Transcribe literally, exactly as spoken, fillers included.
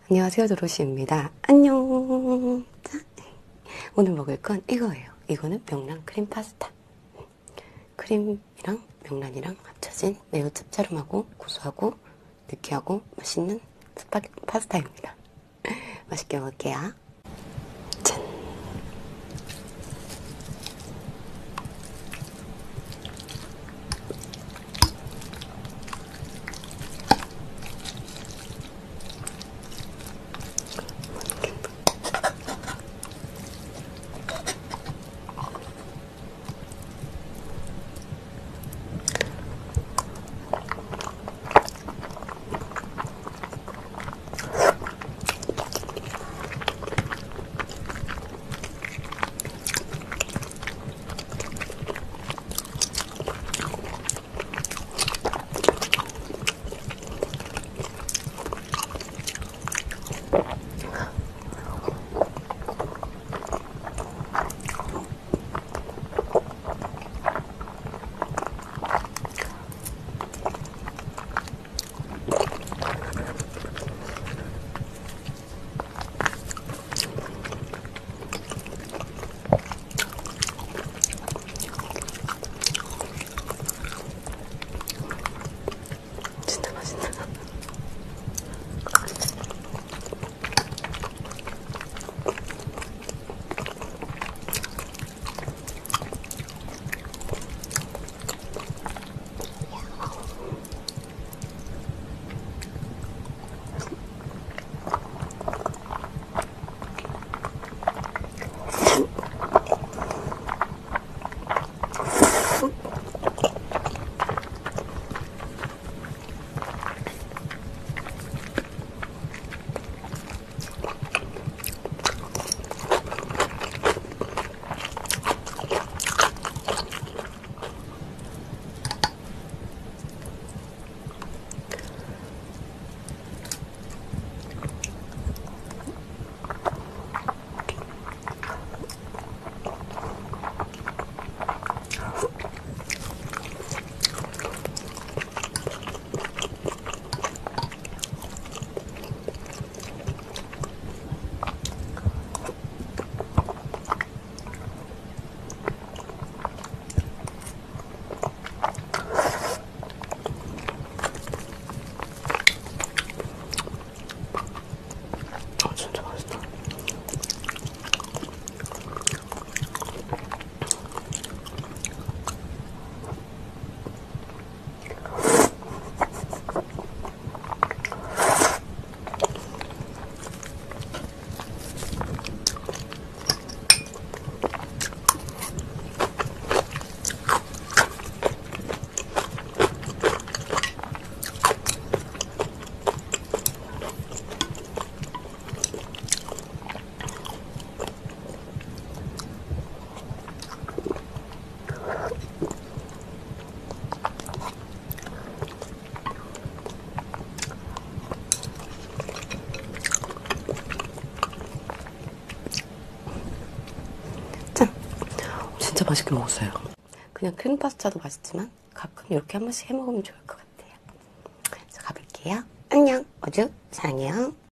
안녕하세요, 도로시입니다. 안녕. 자, 오늘 먹을 건 이거예요. 이거는 명란 크림 파스타. 크림이랑 명란이랑 합쳐진 매우 짭짤하고 고소하고 느끼하고 맛있는 스파 파스타입니다. 맛있게 먹을게요. 짠. 진짜 맛있다. 진짜 맛있다. 진짜 맛있게 먹었어요. 그냥 크림 파스타도 맛있지만 가끔 이렇게 한 번씩 해 먹으면 좋을 것 같아요. 그래서 가볼게요. 안녕. 어주 사랑해요.